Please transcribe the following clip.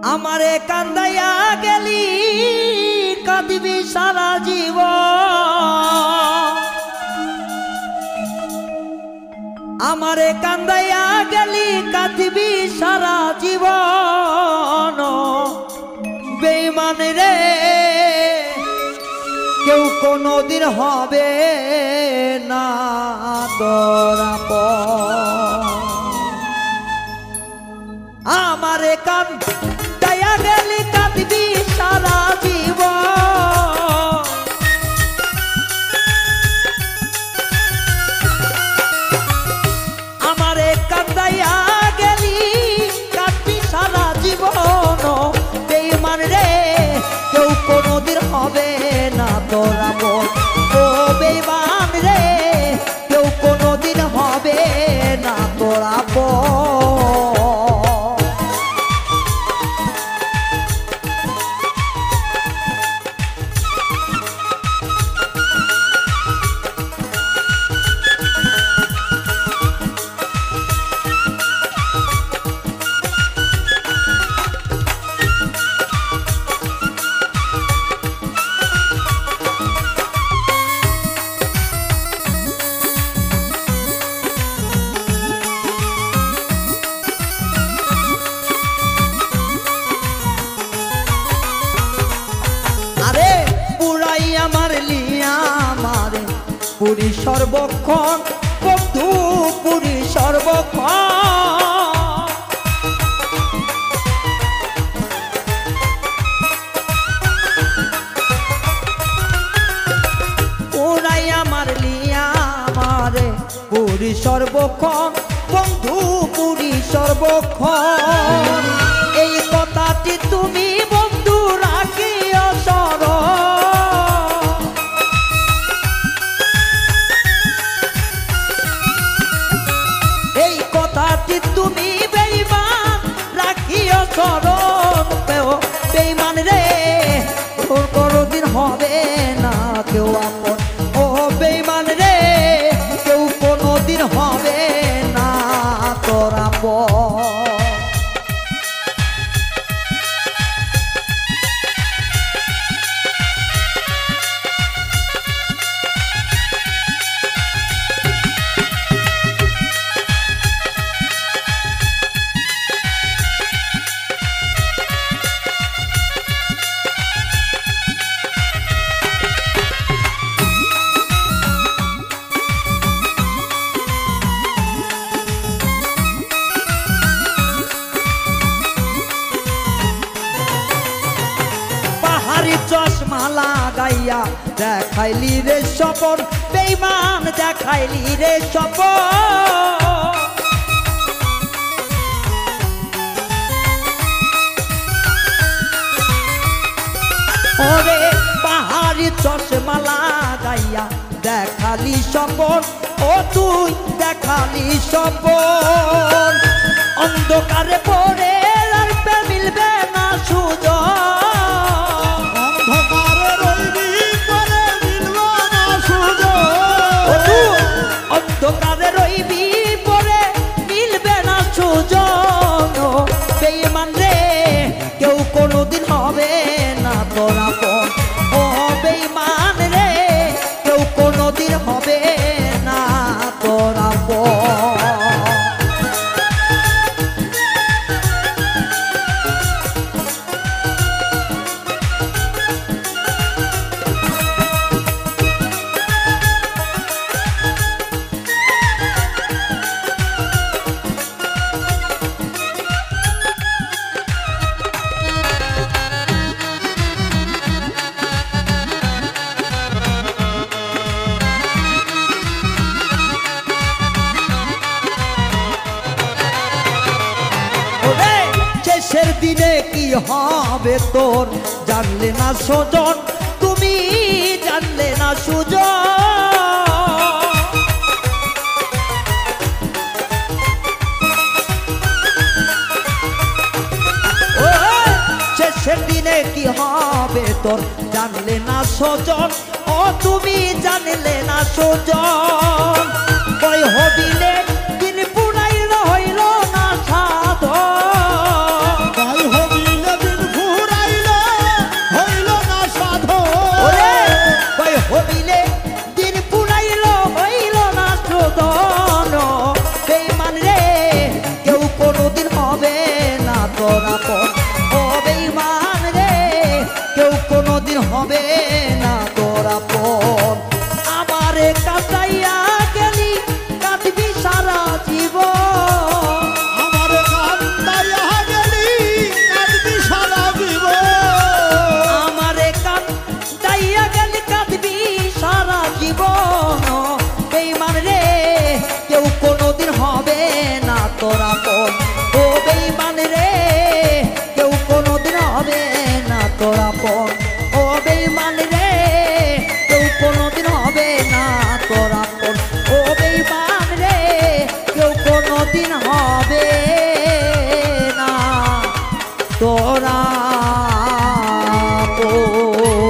আমারে কান্দাইয়া গেলি কাঁদিবি সারা জীবন। আমারে কান্দাইয়া গেলি কাঁদিবি সারা জীবন। বেঈমান রে কেউ কোনদিন হবে না তোর আপন। আমারে কান্দাইয়া গেলি কাঁদিবি সারা জীবন। আমারে কান্দাইয়া গেলি কাঁদবি সারা জীবন। বেঈমান রে কেউ কোনদিন হবে না তোর আপন। ও বেঈমান রে কেউ কোনদিন হবে না তোর আপন। পুরী সর্বক্ষণ বন্ধু পুরী সর্বক্ষণ। পুরাই আমার লিয়া আমারে পুরী সর্বক্ষণ বন্ধু পুরী সর্বক্ষণ। এই কথাটি তুমি বন্ধু রাখিও স্মরণ। তুমি বেঈমান রাখিও স্মরণ। বেঈমান রে তোর কোনদিন হবে না কেউ আপন। ও বেঈমান রে কেউ কোনদিন হবে না তোর আপন। চশমা লাগাইয়া দেখাইলি রে স্বপন। বেঈমান দেখাইলি রে স্বপন। ওরে পাহাড়ি চশমা লাগাইয়া দেখালি স্বপন। ও তুই দেখালি স্বপন। অন্ধকারে পড়ে আর মিলবে না সুযোগ। অন্ধকারে রইবি পরে মিলবে না সুযোগ। বেঈমান রে কেউ কোনদিন হবে না তোর আপন। ও বেঈমান রে কেউ কোনদিন হবে না তোর আপন। শেষের দিনে কি হবে তোর জানলে না স্বজন। তুমি জানলে না সুজন। শেষের দিনে কি হবে তোর জানলে না স্বজন। ও তুমি জানলে না সুজন। কই হবিলে দিন পুরাই হইল না সাধন। তোরা পর ও বেঈমান রে কেউ কোনোদিন হবে না তোরা পর আমারে কাটাইয়া গেলি কাঁদবি সারা জীবন আমারে কান্দাইয়া গেলি কাঁদবি সারা জীবন আমারে কাটাইয়া গেলি কাঁদবি সারা জীবন বেঈমান রে কেউ কোনোদিন হবে না তোরা পর ও বেঈমান রে কেউ কোনোদিন হবে না তোরা পর ও বেঈমান রে কেউ কোনোদিন হবে না তোরা পর ও বেঈমান রে কেউ কোনোদিন হবে না তোরা পর